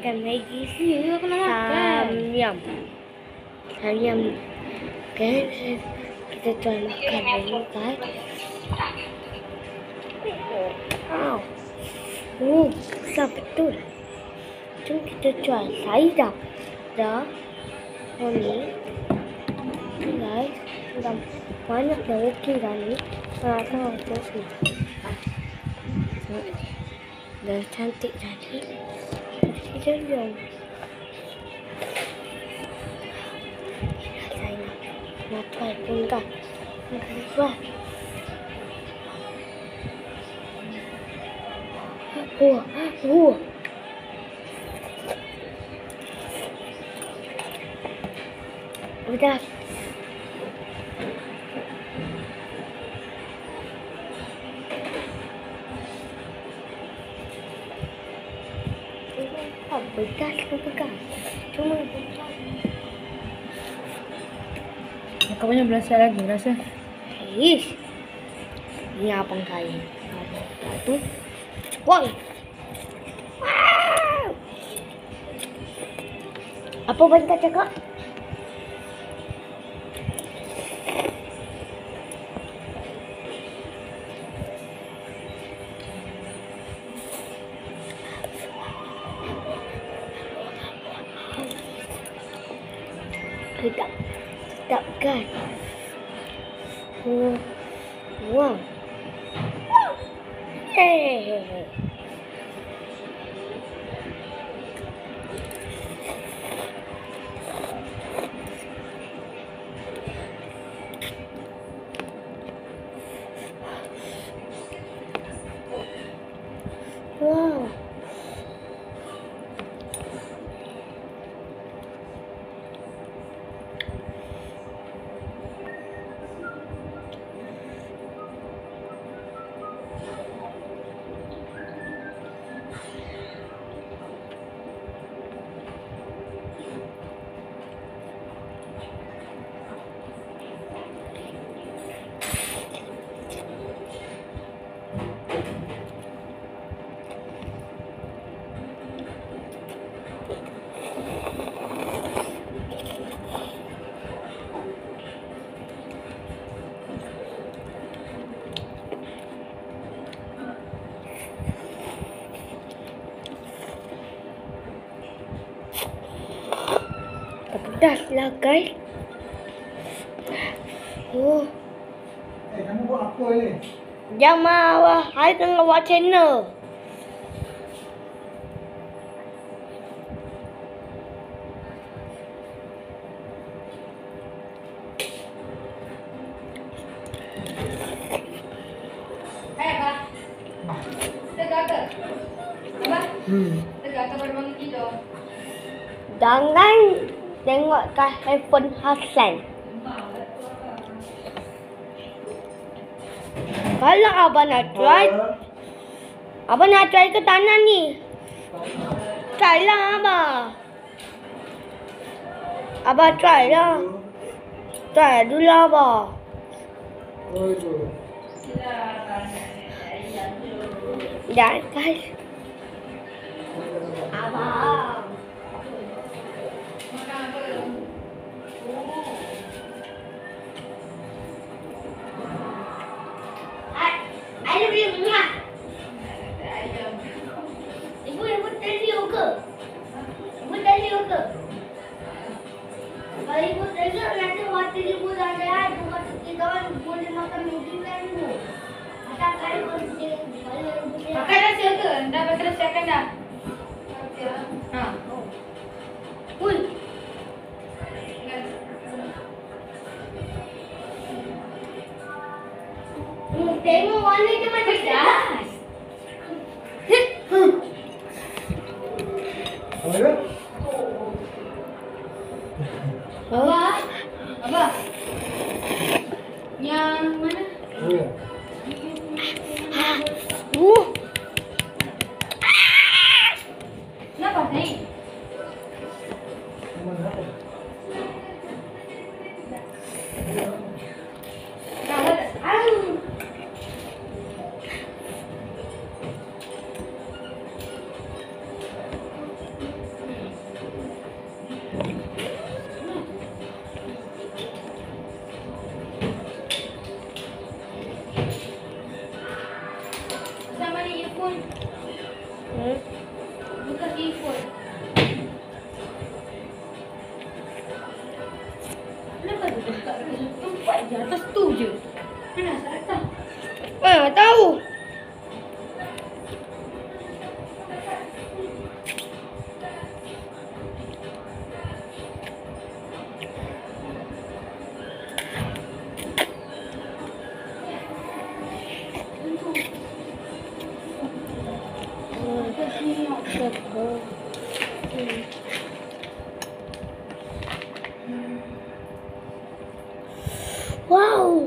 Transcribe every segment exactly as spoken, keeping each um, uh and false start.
makan Maggi Iya, aku nak makan. Samyang. Samyang. Okay, kita try makan dulu guys. Wow. Oh, besar betul. Jom kita try. Saya dah. Dah. Oh ni. Okay guys. Dah banyak dah okey dah ni. Ah, tengok tu. Dah cantik dah ni. Kita jom. Saya nak, nak try pun kan. Nak try. Oh, oh. Udah. Oh, bekas ke bekas? Cuma bekas. Kau punya belasah lagi rasa. Ish. Ni abang saya. Satu. Woi. Wow. Apa benda cakap? Sedap. Sedap kan? Oh. Wow. Hey. Wow. Pedas lah guys. Oh. Eh, kamu buat apa ni? Jangan marah. Saya tengah buat channel. Eh, Abah. Tegak ke? Abah? Hmm. Tegak ke baru bangun tidur? Jangan tengok kat handphone Hassan. Kalau abang nak try, abang nak try ke tanah ni? Try lah abang. Abang try lah. Try dulu abang. Oh itu. Dan guys. Abang. Makan apa? Ada beli minyak. Ibu, ibu telur ke? Ibu telur ke? Kalau ibu telur, nanti waktu ibu dah ada, waktu kita boleh makan Maggi kan ibu. Macam kali kalau dia, kalau ibu dia. Makan nasi ke? Dah selesaikan dah? Ha. Ui. Hmm, tengok warna dia macam dah. Apa dia? Abah? Abah? Yang mana? Oh ya. Uh. Kenapa naik? Yang mana apa? Tempat je, atas tu je. Mana asal atas? Eh, tak tahu. Wow.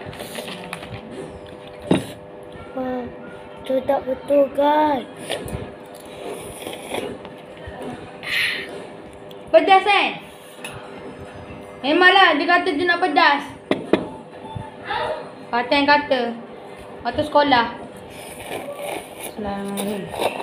Wow. Itu tak betul guys. Pedas kan? Memanglah dia kata dia nak pedas. Kata yang kata. Waktu sekolah. Bismillahirrahmanirrahim.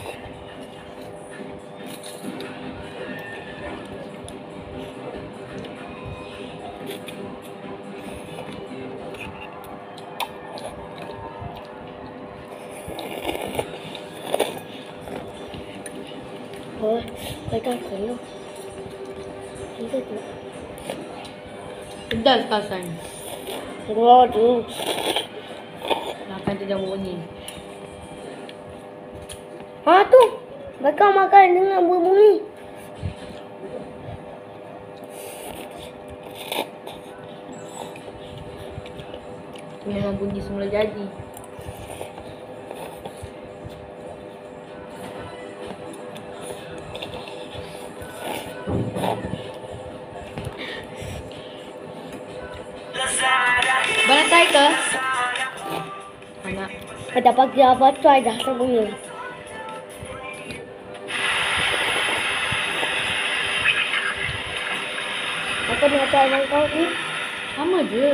Oh, mereka kena. Itu tu. Pedas kasan. Tengok tu. Makan tu jangan bunyi. Ha tu. Mereka makan dengan berbunyi. Memang bunyi semula jadi. Bantai ke? Anak. Pada pagi apa try dah semuanya. Apa nak try dengan kau ni? Sama je.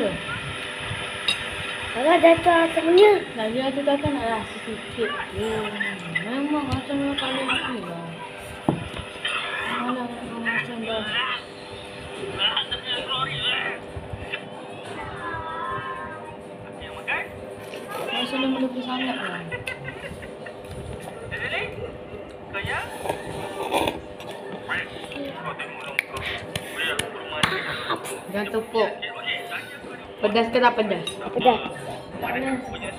Kalau dah try semuanya. Nak dia tu takkan nak rasa sikit je. Memang macam memang paling ni lah. Malah macam dah. Rasa dah mula sangat lah. Jangan tepuk. Pedas ke tak pedas? Pedas. Panas.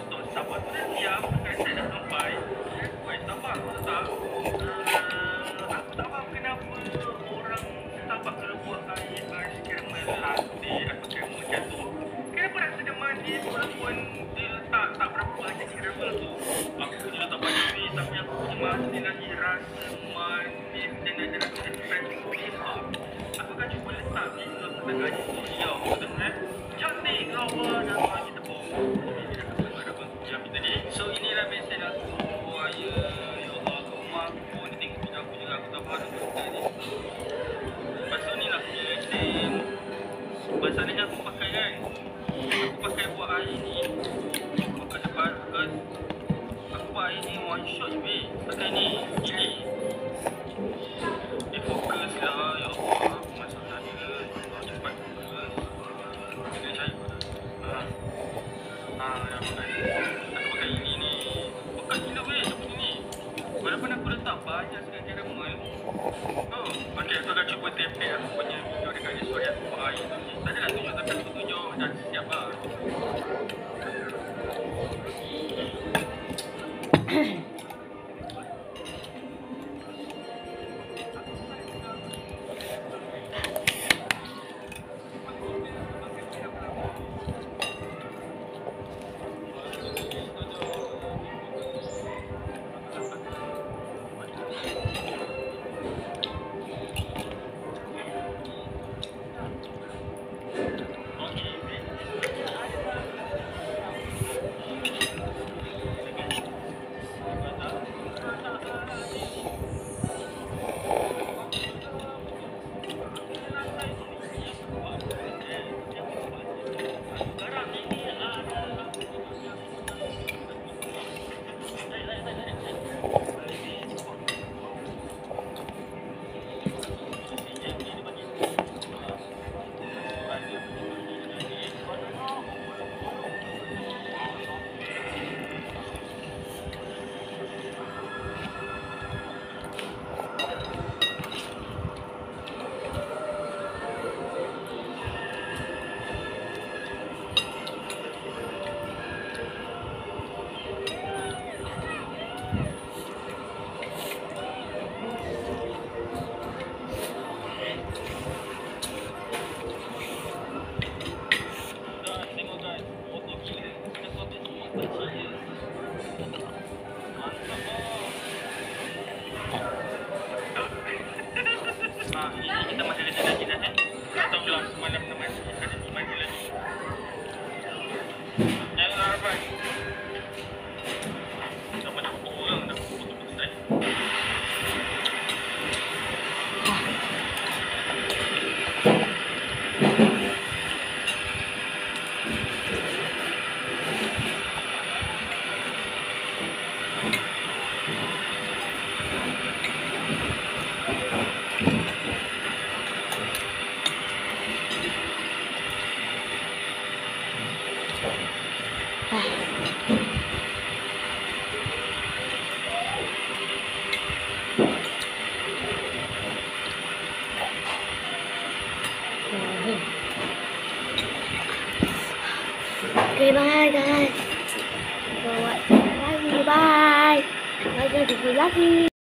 So inilah mesej aku buaya. Ya Allah, kat rumah aku ni tengok video aku juga, aku tak faham benda ni. Lepas tu ni lah aku punya item. Pasal ni aku pakai kan, aku pakai buat air ni. Aku pakai depan because aku buat air ni one shot je weh. Pakai ni, gili. Dia fokus lah, ya Allah. Masalah dia, Allah cepat fokus. Kena cari pada. Haa. Haa, dah pakai. Aku pakai ini ni. Pakai gila weh, aku ni. Walaupun aku letak banyak sekali caramel. Oh, okay, aku akan cuba tempel aku punya video dekat ni. Sorry aku buat air tu. Tak adalah tunjuk, tapi aku tunjuk dah siap lah. Guys, tengok guys. Motor gila. Kita sortir semua kecil je. Mantap lah. Ah, ini kita masih ada jinak-jinak eh. Tak tahulah semalam teman ada di mana lagi. Jangan harapan. Dah banyak orang dah foto besar. Okay, bye guys. Buat lagi, bye. Bye, jumpa lagi.